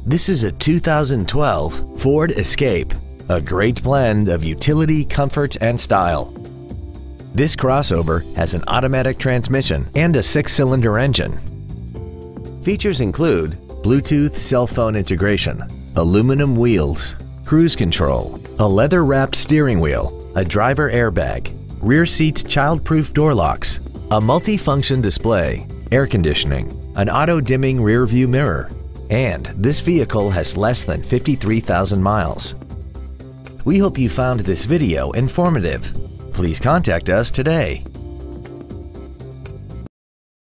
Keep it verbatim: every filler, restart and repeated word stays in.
This is a two thousand twelve Ford Escape, a great blend of utility, comfort, and style. This crossover has an automatic transmission and a six-cylinder engine. Features include Bluetooth cell phone integration, aluminum wheels, cruise control, a leather-wrapped steering wheel, a driver airbag, rear seat child-proof door locks, a multi-function display, air conditioning, an auto-dimming rear-view mirror, and this vehicle has less than fifty-three thousand miles. We hope you found this video informative. Please contact us today.